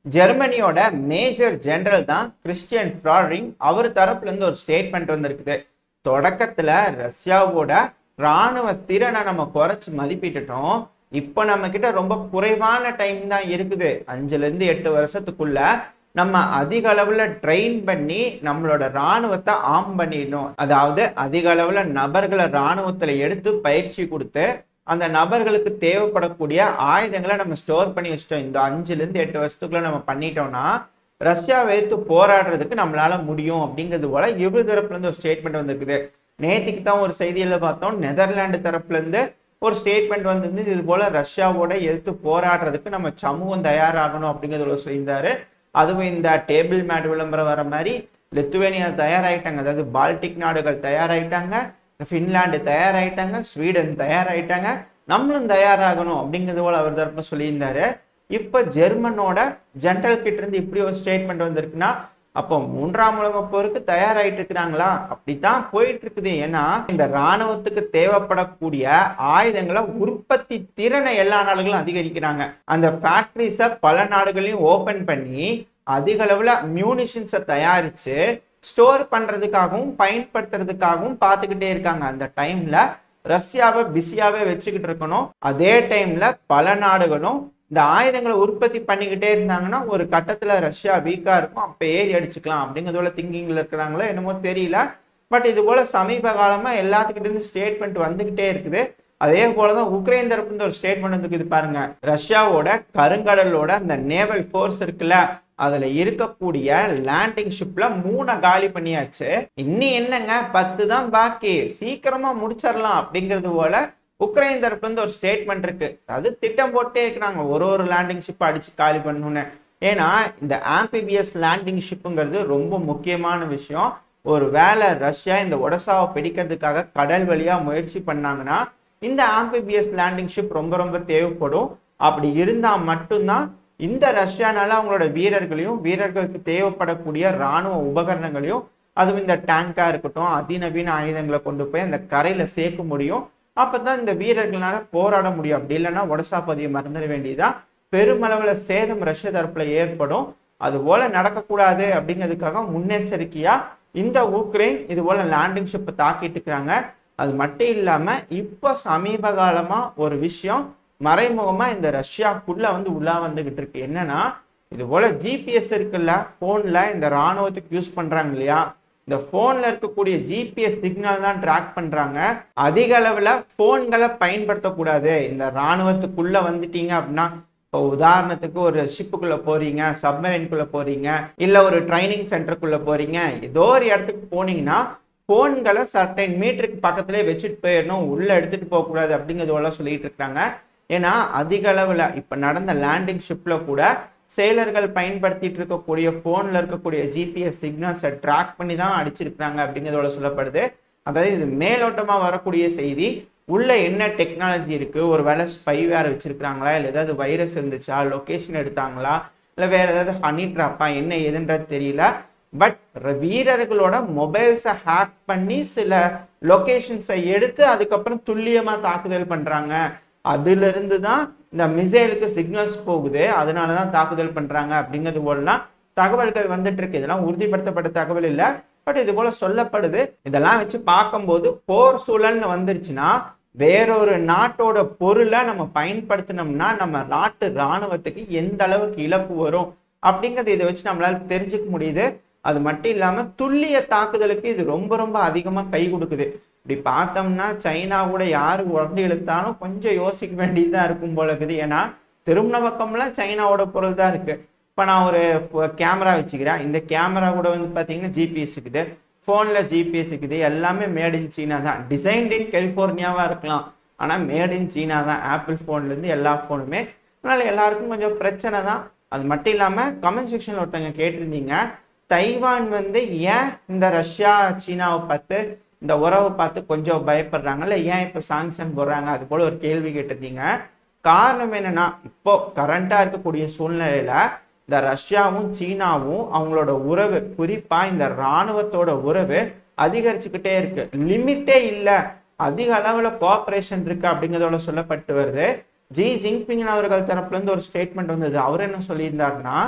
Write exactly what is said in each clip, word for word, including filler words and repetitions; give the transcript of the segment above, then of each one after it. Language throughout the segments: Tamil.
ஜெர்மனியோட மேஜர் ஜெனரல் தான் கிறிஸ்டியன் ஃப்ராடரிங். அவர் தரப்புல இருந்து ஒரு ஸ்டேட்மெண்ட் வந்திருக்குது. தொடக்கத்துல ரஷ்யாவோட ராணுவ திறனை நம்ம குறைச்சு மதிப்பிட்டுட்டோம். இப்ப நம்ம கிட்ட ரொம்ப குறைவான டைம் தான் இருக்குது. அஞ்சுல இருந்து எட்டு வருஷத்துக்குள்ள நம்ம அதிக அளவுல ட்ரெயின் பண்ணி நம்மளோட ராணுவத்தை ஆம் பண்ணிடணும். அதாவது அதிக அளவுல நபர்களை ராணுவத்துல எடுத்து பயிற்சி கொடுத்து அந்த நபர்களுக்கு தேவைப்படக்கூடிய ஆயுதங்களை நம்ம ஸ்டோர் பண்ணி வச்சிட்டோம். இந்த அஞ்சுல இருந்து எட்டு வருஷத்துக்குள்ள நம்ம பண்ணிட்டோம்னா ரஷ்யாவை எதிர்த்து போராடுறதுக்கு நம்மளால முடியும் அப்படிங்கிறது போல இரு தரப்புல இருந்து ஒரு ஸ்டேட்மெண்ட் வந்திருக்குது. நேற்றுக்கு தான் ஒரு செய்தியில பார்த்தோம், நெதர்லாந்து தரப்புல இருந்து ஒரு ஸ்டேட்மெண்ட் வந்திருந்து இது போல ரஷ்யாவோட எதிர்த்து போராடுறதுக்கு நம்ம சமூகம் தயாராகணும் அப்படிங்கிறத சொல்லியிருந்தாரு. அதுவும் இந்த டேபிள் மேட் விளம்பரம் வர மாதிரி லித்துவேனியா தயாராயிட்டாங்க, அதாவது பால்டிக் நாடுகள் தயாராயிட்டாங்க, பின்லாந்து தயாராயிட்டாங்க, ஸ்வீடன் தயாராயிட்டாங்க, நம்மளும் தயாராகணும் அப்படிங்கிறது போல அவர் தரப்பு சொல்லியிருந்தாரு. இப்ப ஜெர்மனோட ஜெனரல் கிட்ட இருந்து இப்படி ஒரு ஸ்டேட்மெண்ட் வந்திருக்குன்னா அப்போ மூன்றாம் உலக போருக்கு தயாராயிட்டு இருக்கிறாங்களா? அப்படித்தான் போயிட்டு இருக்குது. ஏன்னா இந்த ராணுவத்துக்கு தேவைப்படக்கூடிய ஆயுதங்களை உற்பத்தி திறனை எல்லா நாடுகளும் அதிகரிக்கிறாங்க. அந்த ஃபேக்டரிஸை பல நாடுகளையும் ஓபன் பண்ணி அதிக அளவுல மியூனிஷன்ஸை தயாரிச்சு ஸ்டோர் பண்றதுக்காகவும் பயன்படுத்துறதுக்காகவும் பார்த்துக்கிட்டே இருக்காங்க. அந்த டைம்ல ரஷ்யாவை பிஸியாவே வச்சுக்கிட்டு இருக்கணும். அதே டைம்ல பல நாடுகளும் இந்த ஆயுதங்களை உற்பத்தி பண்ணிக்கிட்டே இருந்தாங்கன்னா ஒரு கட்டத்துல ரஷ்யா வீக்கா இருக்கும், அப்ப ஏறி அடிச்சுக்கலாம் அப்படிங்கிறதோட திங்கிங்ல இருக்கிறாங்களோ என்னமோ தெரியல. பட் இது போல சமீப காலமா எல்லாத்துக்கிட்ட இருந்து ஸ்டேட்மெண்ட் வந்துகிட்டே இருக்குது. அதே போலதான் உக்ரைன் தரப்பு இருந்து ஒரு ஸ்டேட்மெண்ட் வந்துருக்குது பாருங்க. ரஷ்யாவோட கருங்கடலோட அந்த நேவல் போர்ஸ் இருக்குல்ல, அதுல இருக்கக்கூடிய லேண்டிங் ஷிப்ல மூணை காலி பண்ணியாச்சு. இன்னி என்னங்க பத்து தான் பாக்கி, சீக்கிரமா முடிச்சிடலாம் அப்படிங்கிறது போல உக்ரைன் தரப்புல இருந்து ஒரு ஸ்டேட்மெண்ட் இருக்கு. அது திட்டம் போட்டே இருக்கிறாங்க ஒரு ஒரு லேண்டிங் ஷிப் அடிச்சு காலி பண்ணணும்னு. ஏன்னா இந்த ஆம்பிபிஎஸ் லேண்டிங் ஷிப்புங்கிறது ரொம்ப முக்கியமான விஷயம். ஒரு வேளை ரஷ்யா இந்த ஒடசாவை பிடிக்கிறதுக்காக கடல் வழியா முயற்சி பண்ணாங்கன்னா இந்த ஆம்பிபிஎஸ் லேண்டிங் ஷிப் ரொம்ப ரொம்ப தேவைப்படும். அப்படி இருந்தா மட்டும்தான் இந்த ரஷ்யானால அவங்களோட வீரர்களையும் வீரர்களுக்கு தேவைப்படக்கூடிய இராணுவ உபகரணங்களையும், அதுவும் இந்த டேங்கா இருக்கட்டும் அதிநவீன ஆயுதங்களை கொண்டு போய் அந்த கரையில சேர்க்க முடியும். அப்பதான் இந்த வீரர்களால போராட முடியும். அப்படி இல்லைன்னா ஒடசா பதியை மறந்துட வேண்டியதான். பெருமளவுல சேதம் ரஷ்ய தரப்புல ஏற்படும். அது போல நடக்கக்கூடாது அப்படிங்கிறதுக்காக முன்னெச்சரிக்கையா இந்த உக்ரைன் இது போல லேண்டிங் ஷிப்பை தாக்கிட்டு இருக்கிறாங்க. அது மட்டும் இல்லாம இப்ப சமீப காலமா ஒரு விஷயம் மறைமுகமா இந்த ரஷ்யாக்குள்ள வந்து உள்ளா வந்துகிட்டு இருக்கு. என்னன்னா இது போல ஜிபிஎஸ் இருக்குல்ல போன்ல, இந்த ராணுவத்துக்கு யூஸ் பண்றாங்க இல்லையா, இந்த போன்ல இருக்கக்கூடிய ஜிபிஎஸ் சிக்னல் தான் ட்ராக் பண்றாங்க. அதிக அளவுல போன்களை பயன்படுத்தக்கூடாது. இந்த ராணுவத்துக்குள்ள வந்துட்டீங்க அப்படின்னா, இப்போ உதாரணத்துக்கு ஒரு ஷிப்புக்குள்ள போறீங்க, சப்மரைனுக்குள்ள போறீங்க, இல்ல ஒரு ட்ரைனிங் சென்டருக்குள்ள போறீங்க, ஏதோ ஒரு இடத்துக்கு போனீங்கன்னா போன்களை சர்டைன் மீட்டருக்கு பக்கத்திலே வச்சுட்டு போயிடணும், உள்ள எடுத்துட்டு போக கூடாது அப்படிங்கிறதெல்லாம் சொல்லிட்டு இருக்காங்க. ஏன்னா அதிக அளவுல இப்ப நடந்த லேண்டிங் ஷிப்ல கூட செயலர்கள் பயன்படுத்திட்டு இருக்கக்கூடிய போன்ல இருக்கக்கூடிய ஜிபிஎஸ் சிக்னல்ஸை ட்ராக் பண்ணி தான் அடிச்சிருக்கிறாங்க அப்படிங்கிறதோட சொல்லப்படுது. அதாவது இது மேலோட்டமா வரக்கூடிய செய்தி. உள்ள என்ன டெக்னாலஜி இருக்கு, ஒரு வேலை ஸ்பைவேர் வச்சிருக்கிறாங்களா, இல்லை ஏதாவது வைரஸ் இருந்துச்சா, லொகேஷன் எடுத்தாங்களா, இல்லை வேற ஏதாவது ஹனி ட்ராப்பா, என்ன ஏதுன்றது தெரியல. பட் வீரர்களோட மொபைல்ஸை ஹேக் பண்ணி சில லொகேஷன்ஸை எடுத்து அதுக்கப்புறம் துல்லியமா தாக்குதல் பண்றாங்க. அதுல இருந்து தான் இந்த மிசைலுக்கு சிக்னல்ஸ் போகுது, அதனாலதான் தாக்குதல் பண்றாங்க அப்படிங்கிறது போலாம் தகவல்கள் வந்துட்டு இருக்கு. இதெல்லாம் உறுதிப்படுத்தப்பட்ட தகவல் இல்லை, பட் இது போல சொல்லப்படுது. இதெல்லாம் வச்சு பார்க்கும்போது போர் சூழல்னு வந்துருச்சுன்னா வேறொரு நாட்டோட பொருளை நம்ம பயன்படுத்தினோம்னா நம்ம நாட்டு இராணுவத்துக்கு எந்த அளவுக்கு இழப்பு வரும் அப்படிங்கிறது இதை வச்சு நம்மளால தெரிஞ்சுக்க முடியுது. அது மட்டும் இல்லாம துல்லிய தாக்குதலுக்கு இது ரொம்ப ரொம்ப அதிகமா கை கொடுக்குது. இப்படி பார்த்தோம்னா சைனா கூட யாரு உடம்பு இழுத்தாலும் கொஞ்சம் யோசிக்க வேண்டியதுதான் இருக்கும் போல இருக்குது. ஏன்னா திருமண பக்கம்லாம் சைனாவோட பொருள் தான் இருக்கு. இப்ப நான் ஒரு கேமரா வச்சுக்கிறேன், இந்த கேமரா கூட வந்து பாத்தீங்கன்னா ஜிபிஎஸ் இருக்குது, போன்ல ஜிபிஎஸ் இருக்குது, எல்லாமே மேட் இன் சீனா தான். டிசைன்ட் இன் கலிபோர்னியாவா இருக்கலாம், ஆனா மேட் இன் சீனா தான் ஆப்பிள் போன்ல இருந்து எல்லா போனுமே. அதனால எல்லாருக்கும் கொஞ்சம் பிரச்சனை தான். அது மட்டும் இல்லாம கமெண்ட் செக்ஷன்ல ஒருத்தவங்க கேட்டிருந்தீங்க, தைவான் வந்து ஏன் இந்த ரஷ்யா சீனாவை பார்த்து இந்த உறவை பார்த்து கொஞ்சம் பயப்படுறாங்கல்ல, ஏன் இப்ப சாங்ஷன் போடுறாங்க, அது போல ஒரு கேள்வி கேட்டிருந்தீங்க. காரணம் என்னன்னா இப்போ கரண்டா இருக்கக்கூடிய சூழ்நிலையில இந்த ரஷ்யாவும் சீனாவும் அவங்களோட உறவு, குறிப்பா இந்த இராணுவத்தோட உறவு அதிகரிச்சுக்கிட்டே இருக்கு. லிமிட்டே இல்லை, அதிக அளவுல கோஆபரேஷன் இருக்கு அப்படிங்கிறதோட சொல்லப்பட்டு வருது. ஜி ஜின்பிங் அவர்கள் தரப்புல இருந்து ஒரு ஸ்டேட்மெண்ட் வந்தது. அவர் என்ன சொல்லியிருந்தாருன்னா,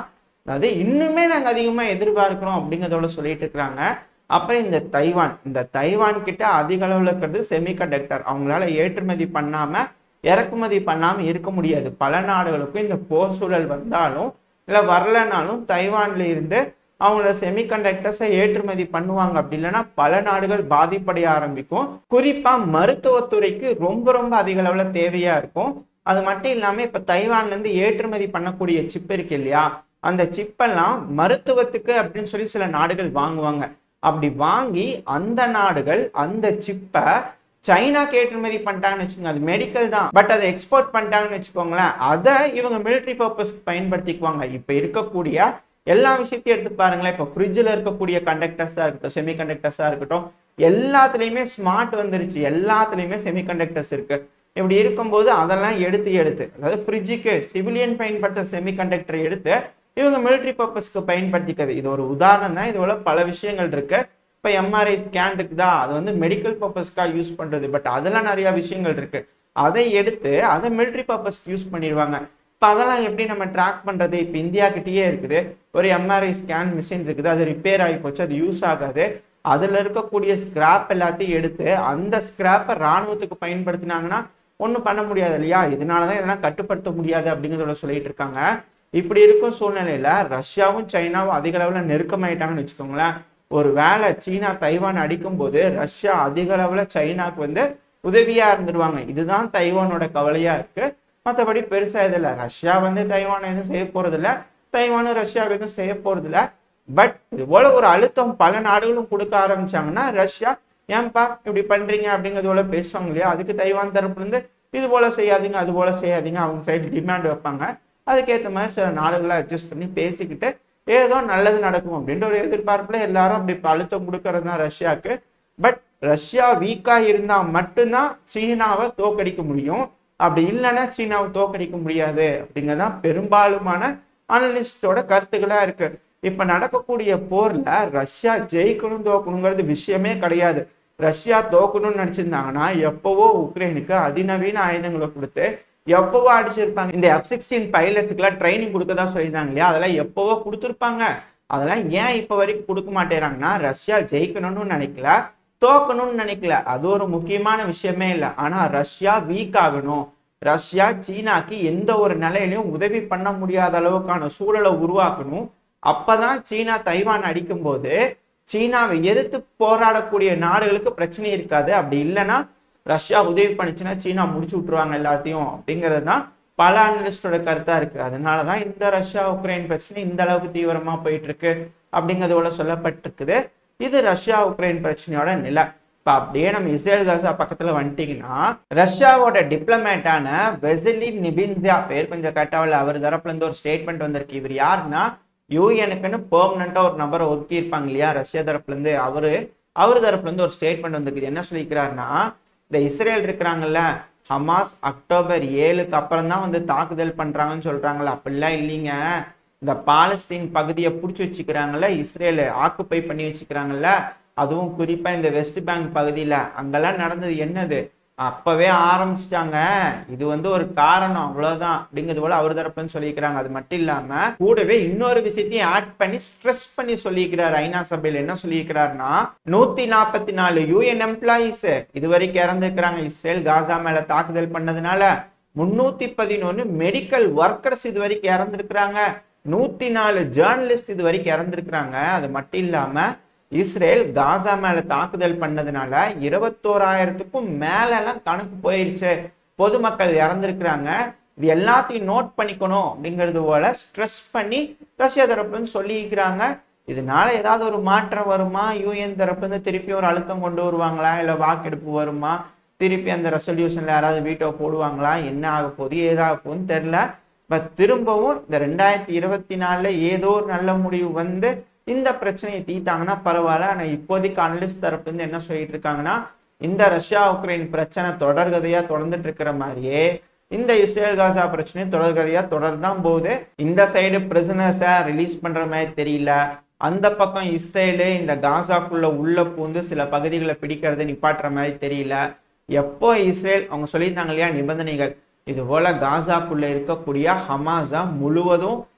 அதாவது இன்னுமே நாங்க அதிகமா எதிர்பார்க்கிறோம் அப்படிங்கிறதோட சொல்லிட்டு இருக்கிறாங்க. அப்புறம் இந்த தைவான் இந்த தைவான் கிட்ட அதிக அளவுல இருக்கிறது செமிகண்டக்டர். அவங்களால ஏற்றுமதி பண்ணாம இறக்குமதி பண்ணாம இருக்க முடியாது. பல நாடுகளுக்கும் இந்த போர் சூழல் வந்தாலும் இல்ல வரலனாலும் தைவான்ல இருந்து அவங்களோட செமிகண்டக்டர்ஸை ஏற்றுமதி பண்ணுவாங்க. அப்படி இல்லைன்னா பல நாடுகள் பாதிப்படைய ஆரம்பிக்கும். குறிப்பா மருத்துவத்துறைக்கு ரொம்ப ரொம்ப அதிக அளவுல தேவையா இருக்கும். அது மட்டும் இல்லாம இப்ப தைவான்ல இருந்து ஏற்றுமதி பண்ணக்கூடிய சிப் இருக்கு இல்லையா, அந்த சிப்பெல்லாம் மருத்துவத்துக்கு அப்படின்னு சொல்லி சில நாடுகள் வாங்குவாங்க. அப்படி வாங்கி அந்த நாடுகள் அந்த சிப்பை சைனாக்கு ஏற்றுமதி பண்ணிட்டாங்கன்னு வச்சுக்கோங்க, அது மெடிக்கல் தான், பட் அதை எக்ஸ்போர்ட் பண்ணிட்டாங்கன்னு வச்சுக்கோங்களேன், அதை இவங்க மிலிட்ரி பர்பஸ்க்கு பயன்படுத்திக்குவாங்க. இப்ப இருக்கக்கூடிய எல்லா விஷயத்தையும் எடுத்து பாருங்களேன். இப்போ ஃப்ரிட்ஜில் இருக்கக்கூடிய கண்டக்டர்ஸா இருக்கட்டும், செமி கண்டக்டர்ஸா இருக்கட்டும், எல்லாத்துலேயுமே ஸ்மார்ட் வந்துருச்சு, எல்லாத்துலேயுமே செமி கண்டக்டர்ஸ் இருக்கு. இப்படி இருக்கும்போது அதெல்லாம் எடுத்து எடுத்து அதாவது ஃப்ரிட்ஜுக்கு சிவிலியன் பயன்படுத்த செமி கண்டக்டரை எடுத்து இவங்க மிலிட்ரி பர்பஸ்க்கு பயன்படுத்திக்கிறது. இது ஒரு உதாரணம் தான். இதுல பல விஷயங்கள் இருக்கு. இப்போ எம்ஆர்ஐ ஸ்கேன் இருக்குதா, அது வந்து மெடிக்கல் பர்பஸ்க்காக யூஸ் பண்றது, பட் அதெல்லாம் நிறைய விஷயங்கள் இருக்கு. அதை எடுத்து அதை மிலிட்ரி பர்பஸ்க்கு யூஸ் பண்ணிடுவாங்க. இப்போ அதெல்லாம் எப்படி நம்ம ட்ராக் பண்றது? இப்போ இந்தியா கிட்டேயே இருக்குது ஒரு எம்ஆர்ஐ ஸ்கேன் மிஷின் இருக்குது, அது ரிப்பேர் ஆகி போச்சு, அது யூஸ் ஆகாது. அதுல இருக்கக்கூடிய ஸ்கிராப் எல்லாத்தையும் எடுத்து அந்த ஸ்கிராப்பை ராணுவத்துக்கு பயன்படுத்தினாங்கன்னா ஒன்றும் பண்ண முடியாது இல்லையா? இதனாலதான் இதெல்லாம் கட்டுப்படுத்த முடியாது அப்படிங்கிறத சொல்லிட்டு இருக்காங்க. இப்படி இருக்கும் சூழ்நிலையில ரஷ்யாவும் சைனாவும் அதிக அளவுல நெருக்கமாயிட்டாங்கன்னு வச்சுக்கோங்களேன். ஒரு வேளை சீனா தைவான் அடிக்கும் போது ரஷ்யா அதிக அளவுல சைனாக்கு வந்து உதவியா இருந்துருவாங்க. இதுதான் தைவானோட கவலையா இருக்கு. மற்றபடி பெருசா இது இல்லை. ரஷ்யா வந்து தைவானை எதுவும் செய்ய போறது இல்லை, தைவானும் ரஷ்யாவுக்கு எதுவும் செய்ய போறது இல்லை. பட் இது போல ஒரு அழுத்தம் பல நாடுகளும் கொடுக்க ஆரம்பிச்சாங்கன்னா ரஷ்யா ஏன்பா இப்படி பண்றீங்க அப்படிங்கிறது போல பேசுவாங்க இல்லையா? அதுக்கு தைவான் தரப்புல இருந்து இது போல செய்யாதீங்க, அது போல செய்யாதீங்க, அவங்க சைடு டிமாண்ட் வைப்பாங்க. அதுக்கேற்ற மாதிரி சில நாடுகளை அட்ஜஸ்ட் பண்ணி பேசிக்கிட்டு ஏதோ நல்லது நடக்கும் அப்படின்ற ஒரு எதிர்பார்ப்புல எல்லாரும் அப்படி அழுத்தம் கொடுக்கறது தான் ரஷ்யாவுக்கு. பட் ரஷ்யா வீக்கா இருந்தா மட்டும்தான் சீனாவை தோக்கடிக்க முடியும். அப்படி இல்லைன்னா சீனாவை தோக்கடிக்க முடியாது அப்படிங்கறதான் பெரும்பாலுமான அனலிஸ்டோட கருத்துக்களா இருக்கு. இப்ப நடக்கக்கூடிய போர்ல ரஷ்யா ஜெயிக்கணும் தோக்கணுங்கிறது விஷயமே கிடையாது. ரஷ்யா தோக்கணும்னு நினைச்சிருந்தாங்கன்னா எப்பவோ உக்ரைனுக்கு அதிநவீன ஆயுதங்களை கொடுத்து எப்பவோ அடிச்சிருப்பாங்க. இந்த எஃப் சிக்ஸ்டீன் பைலட்ஸுக்கெல்லாம் ட்ரைனிங் கொடுக்கதான் சொல்லியிருந்தாங்க இல்லையா, அதெல்லாம் எப்பவோ கொடுத்துருப்பாங்க. அதெல்லாம் ஏன் இப்ப வரைக்கும் கொடுக்க மாட்டேறாங்கன்னா ரஷ்யா ஜெயிக்கணும்னு நினைக்கல, தோக்கணும்னு நினைக்கல. அது ஒரு முக்கியமான விஷயமே இல்லை. ஆனா ரஷ்யா வீக் ஆகணும், ரஷ்யா சீனாக்கு எந்த ஒரு நிலையிலையும் உதவி பண்ண முடியாத அளவுக்கான சூழலை உருவாக்கணும். அப்பதான் சீனா தைவான் அடிக்கும் போது சீனாவை எதிர்த்து போராடக்கூடிய நாடுகளுக்கு பிரச்சனை இருக்காது. அப்படி இல்லைன்னா ரஷ்யா உதவி பண்ணிச்சுன்னா சீனா முடிச்சு விட்டுருவாங்க எல்லாத்தையும் அப்படிங்கிறது தான் பல அனலிஸ்டோட கருத்தா இருக்கு. அதனாலதான் இந்த ரஷ்யா உக்ரைன் பிரச்சனை இந்த அளவுக்கு தீவிரமா போயிட்டு இருக்கு அப்படிங்கிறதோட சொல்லப்பட்டிருக்குது. இது ரஷ்யா உக்ரைன் பிரச்சனையோட நிலை. இப்ப அப்படியே நம்ம இஸ்ரேல் காசா பக்கத்துல வந்துட்டீங்கன்னா ரஷ்யாவோட டிப்ளமேட்டான வெசிலி நிபின்சியா, பேர் கொஞ்சம் கட்டாவில், அவர் தரப்புல இருந்து ஒரு ஸ்டேட்மெண்ட் வந்திருக்கு. இவர் யாருன்னா யூஎனுக்குன்னு பெர்மனண்டா ஒரு நபரை ஒதுக்கி இருப்பாங்க இல்லையா ரஷ்யா தரப்புல இருந்து, அவரு அவரு தரப்புல இருந்து ஒரு ஸ்டேட்மெண்ட் வந்திருக்கு. என்ன சொல்லிக்கிறாருன்னா, இந்த இஸ்ரேல் இருக்கிறாங்கல்ல, ஹமாஸ் அக்டோபர் ஏழுக்கு அப்புறம் தான் வந்து தாக்குதல் பண்றாங்கன்னு சொல்றாங்கல்ல, அப்படிலாம் இல்லைங்க. இந்த பாலஸ்தீன் பகுதியை பிடிச்சி வச்சுக்கிறாங்கல்ல, இஸ்ரேல் ஆக்குப்பை பண்ணி வச்சுக்கிறாங்கல்ல, அதுவும் குறிப்பா இந்த வெஸ்ட் பேங்க் பகுதியில அங்கெல்லாம் நடந்தது என்னது, அப்பவே ஆரம்பிச்சிட்டாங்க. இது வந்து ஒரு காரணம், அவ்வளவுதான் அப்படிங்கிறது போல அவர் தரப்புன்னு சொல்லிக்கிறாங்க. அது மட்டும் இல்லாம கூடவே இன்னொரு விஷயத்தையும் ஆட் பண்ணி ஸ்ட்ரெஸ் பண்ணி சொல்லிக்கிறார். ஐநா சபையில என்ன சொல்லியிருக்கிறாருன்னா, நூத்தி நாற்பத்தி நாலு யூஎன் எம்ப்ளாயிஸ் இது வரைக்கும் இறந்துருக்கிறாங்க இஸ்ரேல் காசா மேல தாக்குதல் பண்ணதுனால. முன்னூத்தி பதினொன்னு மெடிக்கல் ஒர்க்கர்ஸ் இது வரைக்கும் இறந்துருக்கிறாங்க. நூத்தி நாலு ஜேர்னலிஸ்ட் இது வரைக்கும் இறந்துருக்கிறாங்க. அது மட்டும் இல்லாம இஸ்ரேல் காசா மேல தாக்குதல் பண்ணதுனால இருபத்தோராயிரத்துக்கும் மேல எல்லாம் கணக்கு போயிருச்சு, பொதுமக்கள் இறந்திருக்கிறாங்க. இது எல்லாத்தையும் நோட் பண்ணிக்கணும் அப்படிங்கிறது போல ஸ்ட்ரெஸ் பண்ணி ரஷ்யா தரப்புன்னு சொல்லிக்கிறாங்க. இதனால ஏதாவது ஒரு மாற்றம் வருமா, யூஎன் தரப்பு திருப்பி ஒரு அழுத்தம் கொண்டு வருவாங்களா, இல்ல வாக்கெடுப்பு வருமா, திருப்பி அந்த ரெசல்யூஷன்ல யாராவது வீட்டோ போடுவாங்களா, என்ன ஆக போகுது ஏதாக போகுதுன்னு தெரியல. பட் திரும்பவும் இந்த ரெண்டாயிரத்தி இருபத்தி நாலுல ஏதோ ஒரு நல்ல முடிவு வந்து இந்த பிரச்சனையை தீர்த்தாங்கன்னா பரவாயில்ல. ஆனா இப்போதைக்கு அனலிஸ்ட் தரப்பு இருந்து என்ன சொல்லிட்டு இருக்காங்கன்னா, இந்த ரஷ்யா உக்ரைன் பிரச்சனை தொடர்கதையா தொடர்ந்துட்டு இருக்கிற மாதிரியே இந்த இஸ்ரேல் காசா பிரச்சனை தொடர்கதையா தொடர்தான் போகுது. இந்த சைடு பிரிசனர்ஸை ரிலீஸ் பண்ற மாதிரி தெரியல, அந்த பக்கம் இஸ்ரேலு இந்த காசாக்குள்ள உள்ள பூந்து சில பகுதிகளை பிடிக்கிறது நிப்பாட்டுற மாதிரி தெரியல. எப்போ இஸ்ரேல் அவங்க சொல்லியிருந்தாங்க இல்லையா நிபந்தனைகள், இது போல காசாக்குள்ள இருக்கக்கூடிய ஹமாஸா முழுவதும்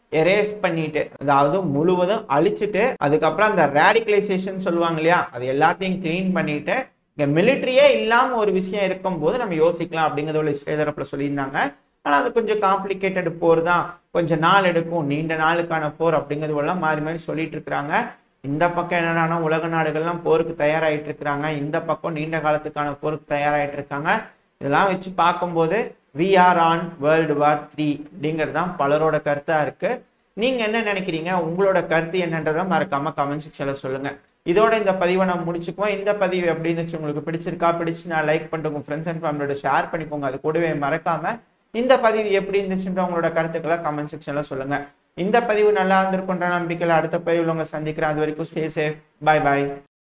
எரேஸ் பண்ணிட்டு, அதாவது முழுவதும் அழிச்சிட்டு, அதுக்கப்புறம் அந்த ரேடிகலைசேஷன் சொல்லுவாங்க இல்லையா, அது எல்லாத்தையும் கிளீன் பண்ணிட்டு இங்க மிலிட்ரியே இல்லாம ஒரு விஷயம் இருக்கும் போது நம்ம யோசிக்கலாம் அப்படிங்கிறத இஸ்ரேல் தரப்புல சொல்லியிருந்தாங்க. ஆனா அது கொஞ்சம் காம்ப்ளிகேட்டட் போர் தான், கொஞ்சம் நாள் எடுக்கும், நீண்ட நாளுக்கான போர் அப்படிங்கிறது எல்லாம் மாறி மாறி சொல்லிட்டு இருக்கிறாங்க. இந்த பக்கம் என்னன்னா உலக நாடுகள்லாம் போருக்கு தயாராகிட்டு இருக்கிறாங்க, இந்த பக்கம் நீண்ட காலத்துக்கான போருக்கு தயாராகிட்டு இருக்காங்க. இதெல்லாம் வச்சு பார்க்கும்போது we are on world war three அப்படிங்கிறது தான் பலரோட கருத்தா இருக்கு. நீங்க என்ன நினைக்கிறீங்க, உங்களோட கருத்து என்னன்றதை மறக்காம கமெண்ட் செக்ஷன்ல சொல்லுங்க. இதோட இந்த பதிவை நான் முடிச்சுக்குவோம். இந்த பதிவு எப்படின்னு உங்களுக்கு பிடிச்சிருக்கா, பிடிச்சு நான் லைக் பண்ணிட்டு உங்க ஃப்ரெண்ட்ஸ் அண்ட் ஃபேமிலியோட ஷேர் பண்ணிக்கோங்க. அது கூடவே மறக்காம இந்த பதிவு எப்படி இருந்துச்சுன்ற உங்களோட கருத்துக்களை கமெண்ட் செக்ஷன்ல சொல்லுங்க. இந்த பதிவு நல்லா இருந்திருக்குன்ற நம்பிக்கையில் அடுத்த பதிவில் உங்களை சந்திக்கிறேன். அது வரைக்கும் ஸ்டே சேஃப். பாய் பாய்.